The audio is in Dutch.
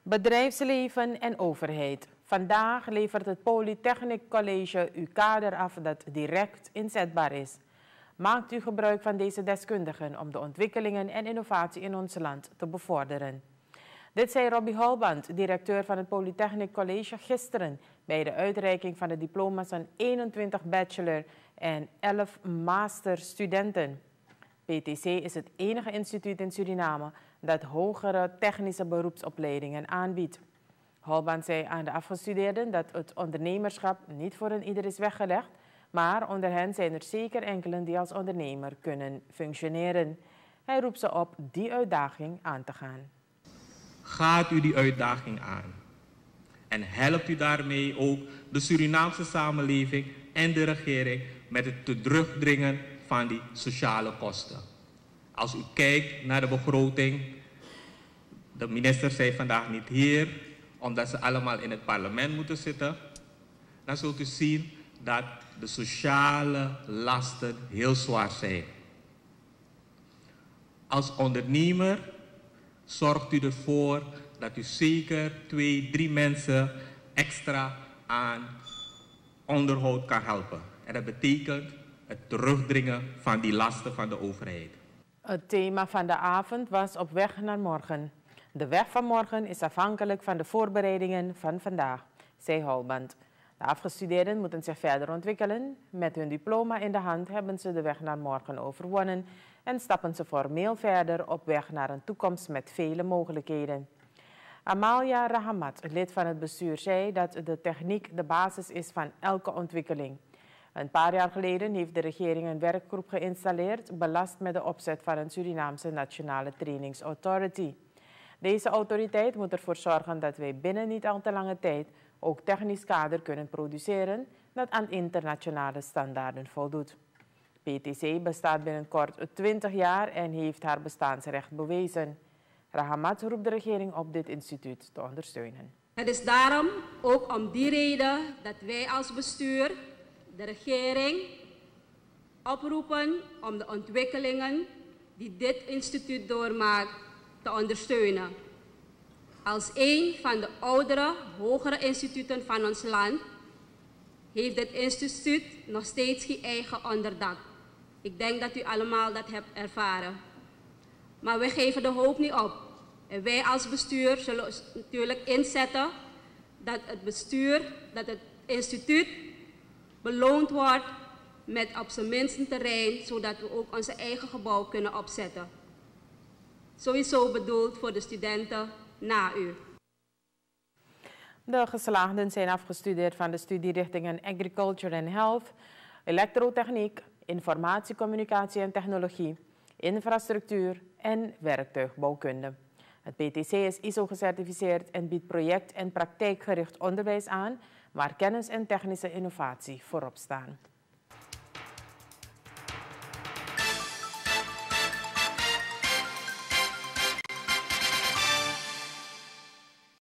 Bedrijfsleven en overheid. Vandaag levert het Polytechnic College uw kader af dat direct inzetbaar is. Maakt u gebruik van deze deskundigen om de ontwikkelingen en innovatie in ons land te bevorderen. Dit zei Robbie Holband, directeur van het Polytechnic College, gisteren bij de uitreiking van de diploma's aan 21 bachelor- en 11 masterstudenten. PTC is het enige instituut in Suriname dat hogere technische beroepsopleidingen aanbiedt. Holband zei aan de afgestudeerden dat het ondernemerschap niet voor een ieder is weggelegd, maar onder hen zijn er zeker enkelen die als ondernemer kunnen functioneren. Hij roept ze op die uitdaging aan te gaan. Gaat u die uitdaging aan en helpt u daarmee ook de Surinaamse samenleving en de regering met het terugdringen van die sociale kosten. Als u kijkt naar de begroting, de minister zei vandaag niet hier, omdat ze allemaal in het parlement moeten zitten, dan zult u zien dat de sociale lasten heel zwaar zijn. Als ondernemer zorgt u ervoor dat u zeker 2, 3 mensen extra aan onderhoud kan helpen. En dat betekent het terugdringen van die lasten van de overheid. Het thema van de avond was op weg naar morgen. De weg van morgen is afhankelijk van de voorbereidingen van vandaag, zei Holband. De afgestudeerden moeten zich verder ontwikkelen. Met hun diploma in de hand hebben ze de weg naar morgen overwonnen en stappen ze formeel verder op weg naar een toekomst met vele mogelijkheden. Amalia Rahamat, lid van het bestuur, zei dat de techniek de basis is van elke ontwikkeling. Een paar jaar geleden heeft de regering een werkgroep geïnstalleerd, belast met de opzet van een Surinaamse Nationale Trainingsauthority. Deze autoriteit moet ervoor zorgen dat wij binnen niet al te lange tijd ook technisch kader kunnen produceren dat aan internationale standaarden voldoet. PTC bestaat binnenkort 20 jaar en heeft haar bestaansrecht bewezen. Rahamat roept de regering op dit instituut te ondersteunen. Het is daarom ook om die reden dat wij als bestuur de regering oproepen om de ontwikkelingen die dit instituut doormaakt te ondersteunen. Als een van de oudere, hogere instituten van ons land heeft dit instituut nog steeds geen eigen onderdak. Ik denk dat u allemaal dat hebt ervaren. Maar we geven de hoop niet op. En wij als bestuur zullen natuurlijk inzetten dat het instituut beloond wordt met op zijn minst een terrein, zodat we ook onze eigen gebouw kunnen opzetten. Sowieso bedoeld voor de studenten na u. De geslaagden zijn afgestudeerd van de studierichtingen Agriculture and Health, Elektrotechniek, Informatie, Communicatie en Technologie, Infrastructuur en Werktuigbouwkunde. Het PTC is ISO gecertificeerd en biedt project- en praktijkgericht onderwijs aan, waar kennis en technische innovatie voorop staan.